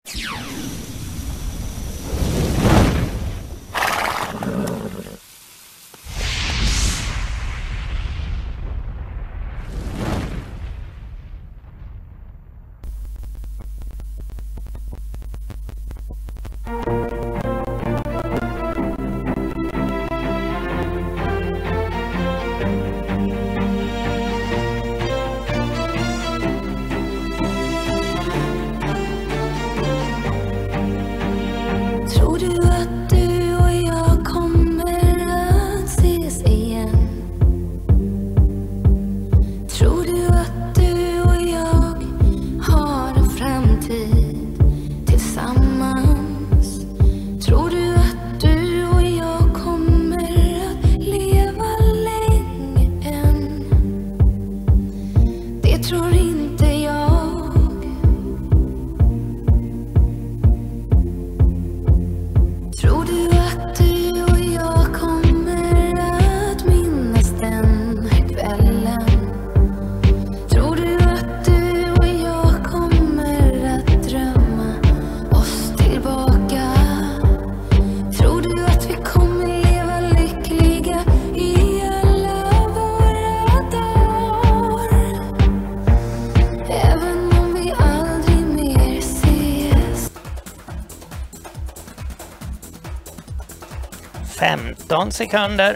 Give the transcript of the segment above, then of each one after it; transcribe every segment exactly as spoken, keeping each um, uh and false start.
femton sekunder.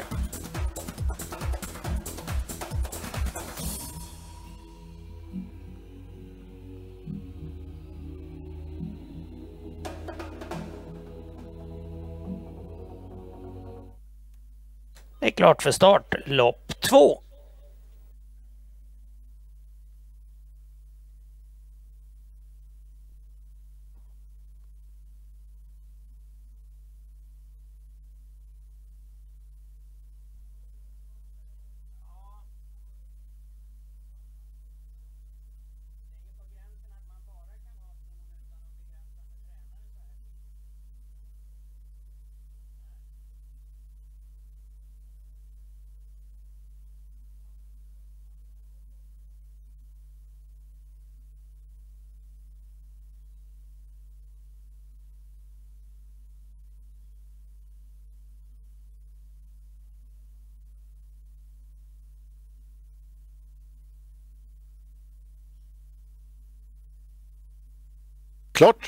Det är klart för start. Lopp två. Klart.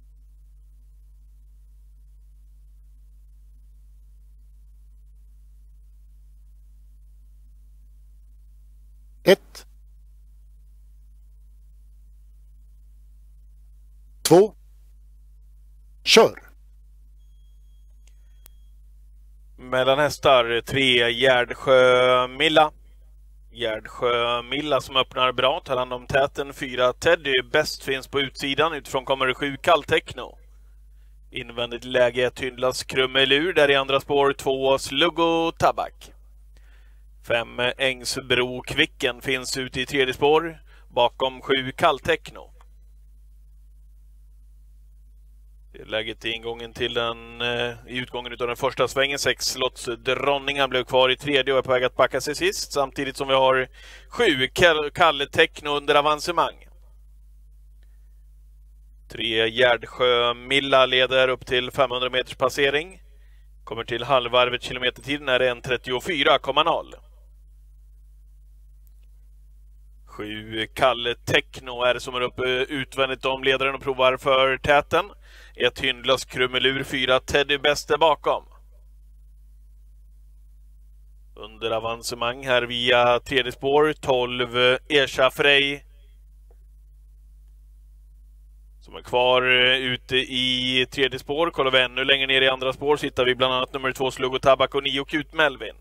Ett. Två. Kör. Mellan hästar tre Gärdsjö Milla. Gärdsjö Milla som öppnar bra, tar hand om täten. Fyra Teddy bäst finns på utsidan. Utifrån kommer sju Kalltekno. Invändigt läge ett Hyndlas Krummelur. Där i andra spår två Sluggo Tabak. Fem Ängsbro Kvicken finns ute i tredje spår. Bakom sju Kalltekno. Det är läget i ingången till den, eh, i utgången av den första svängen. Sex Slotts Dronningar blev kvar i tredje och är på väg att backa sig sist. Samtidigt som vi har sju Kalle Tekno under avancemang. Tre Gärdsjö Milla leder upp till femhundra meters passering. Kommer till halvvarvet kilometertiden är det en trettiofyra komma noll. Sju Kalle Tekno är som är uppe utvändigt om ledaren och provar för täten. Ett Hyndlas Krummelur, fyra Teddy bäste bakom. Under avancemang här via tredje spår, tolv Ersa Frey. Som är kvar ute i tredje spår. Kollar vi ännu längre ner i andra spår så hittar vi bland annat nummer två Sluggo Tabak och nio Kut Melvin.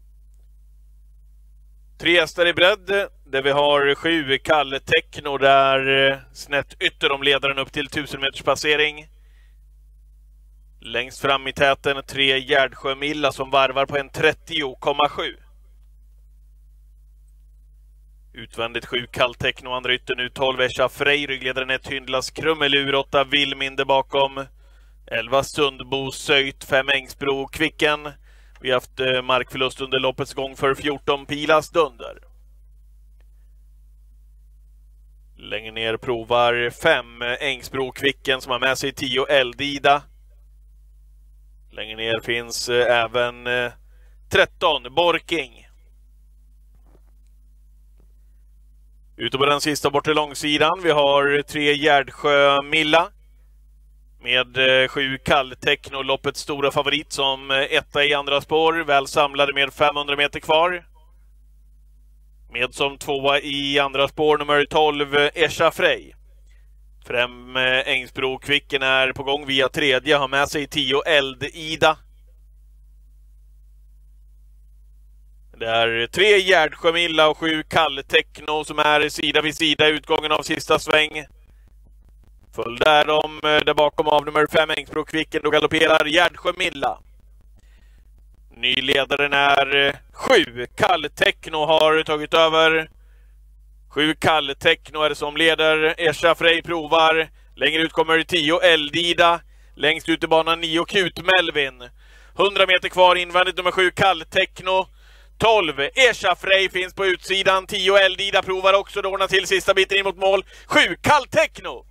Tre hästar i bredd, där vi har sju Kalle Tekno där snett ytter om ledaren upp till tusen meters passering. Längst fram i täten tre Gärdsjö Milla som varvar på en trettio komma sju. Utvändigt sju Kalltekno, andra ytter nu tolv Escha Frey, ryggledaren ett Hyndlas Krummelur, åtta Vilminde bakom. elva Sundbo Söjt, fem Ängsbro Kvicken. Vi har haft markförlust under loppets gång för fjorton Pilas Dunder. Längre ner provar fem Ängsbro Kvicken som har med sig tio Eldida. Längre ner finns även tretton Borking. Ute på den sista bort till långsidan. Vi har tre Gärdsjö Milla. Med sju Kalltekno, loppets stora favorit som etta i andra spår. Väl samlade med femhundra meter kvar. Med som tvåa i andra spår nummer tolv Escha Frey. Främ Ängsbro Kvicken är på gång via tredje. Har med sig tio Eldida. Det är tre Gärdsjö Milla och sju Kalltekno som är sida vid sida i utgången av sista sväng. Följd där de där bakom av nummer fem Ängsbro Kvicken. Då galopperar Gärdsjö Milla. Nyledaren är sju Kalltekno har tagit över. sju Kalltekno är det som leder. Escha Frey provar. Längre ut kommer tio Eldida. Längst ut i banan nio Kut Melvin. hundra meter kvar invändigt nummer sju Kalltekno. tolv Escha Frey finns på utsidan. tio Eldida provar också. Då ordnar till sista biten in mot mål. sju Kalltekno.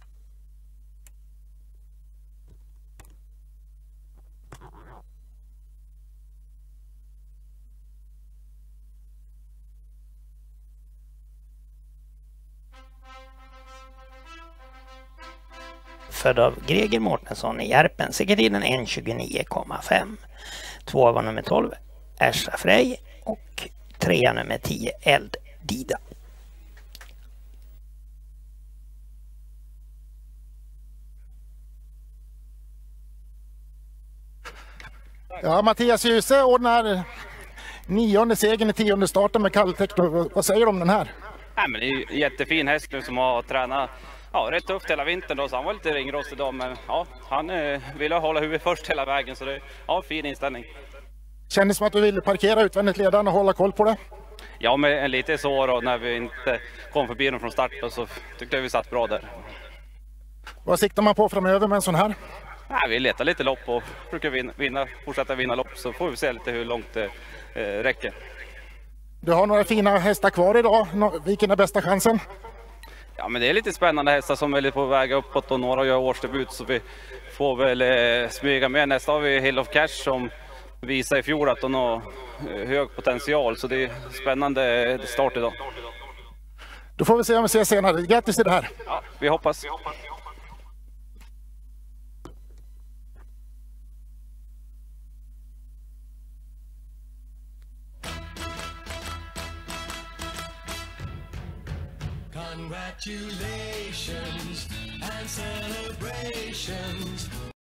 Född av Greger Mårtensson i Järpen, segertiden en tjugonio komma fem. Två var nummer tolv Escha Frey och trea nummer tio Eldida. Ja, Mattias Djuse ordnar nionde segern i tionde starten med Kalltekno. Vad säger du om den här? Nej, men det är ju en jättefin häst nu som har tränat ja, rätt tufft hela vintern då, så han var lite ringrost idag, men ja, han eh, ville hålla huvudet först hela vägen, så det ja, fin inställning. Kändes som att du ville parkera utvändigt ledaren och hålla koll på det? Ja, men lite så då, när vi inte kom förbi dem från start och så tyckte jag vi satt bra där. Vad siktar man på framöver med en sån här? Ja, vi letar lite lopp och försöker vinna, vinna, fortsätta vinna lopp, så får vi se lite hur långt det eh, räcker. Du har några fina hästar kvar idag. Vilken är bästa chansen? Ja, men det är lite spännande hästar som är lite på väg uppåt och några gör årsdebut, så vi får väl eh, smyga med. Nästa har vi Hill of Cash som visar i fjol att de har eh, hög potential, så det är spännande start idag. Då får vi se om vi ses senare. Grattis till det här. Ja, vi hoppas. Congratulations and celebrations